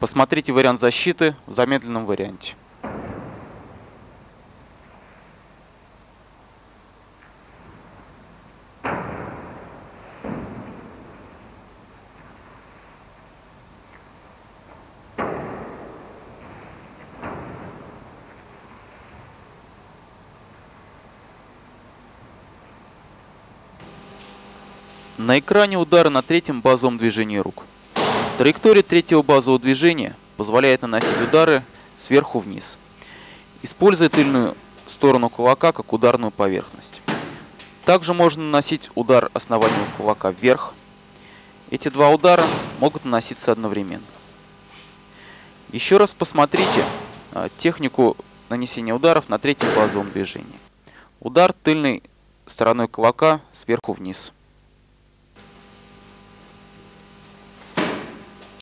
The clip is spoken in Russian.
Посмотрите вариант защиты в замедленном варианте. На экране удары на третьем базовом движении рук. Траектория третьего базового движения позволяет наносить удары сверху вниз, используя тыльную сторону кулака как ударную поверхность. Также можно наносить удар основанием кулака вверх. Эти два удара могут наноситься одновременно. Еще раз посмотрите технику нанесения ударов на третьем базовом движении. Удар тыльной стороной кулака сверху вниз.